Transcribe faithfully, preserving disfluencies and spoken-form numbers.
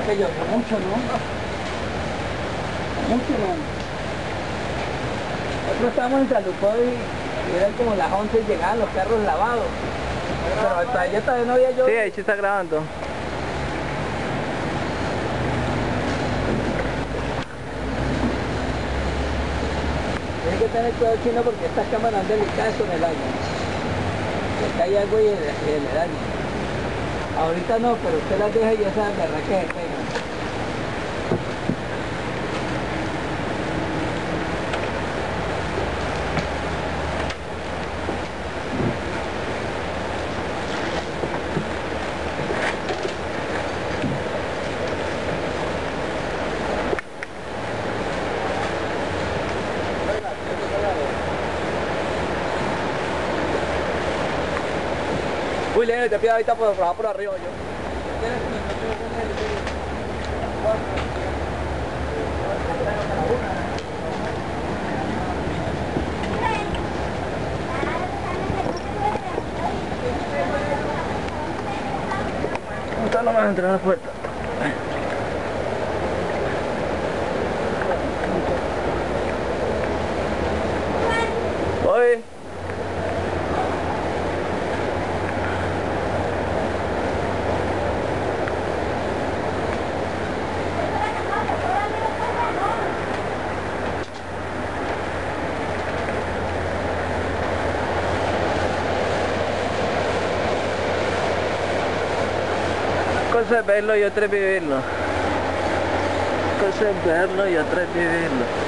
que llovió mucho, ¿no? Mucho, ¿no? Nosotros estábamos en Salucoy y eran como las once y llegaban los carros lavados. Pero hasta allá todavía no había llovido. Sí, ahí sí está grabando. Tienes que tener cuidado, chino, porque estas cámaras son delicadas con el agua. Le cae agua y el, el daño. Ahorita no, pero usted las deja y esas verdad que se pegan. Uy, Lene, te pido ahorita por bajar por arriba yo. ¿Cómo está nomás a entrar a la puerta? Oye. Cosa es verlo y otra es vivirlo. Cosa es verlo y otra es vivirlo.